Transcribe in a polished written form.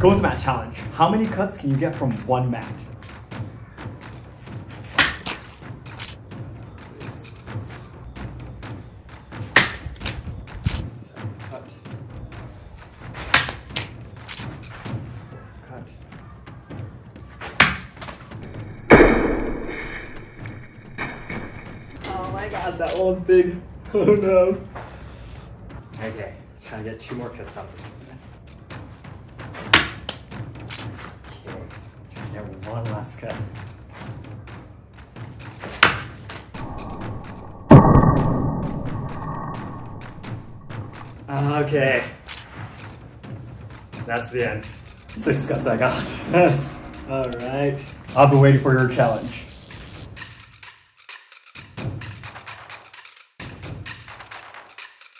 GOZA mat challenge. How many cuts can you get from one mat? Second cut. Cut. Oh my gosh, that one was big. Oh no. Okay, let's try to get 2 more cuts out of this one. Okay, try to get one last cut. Okay. That's the end. 6 cuts I got. Yes. Alright. I've been waiting for your challenge.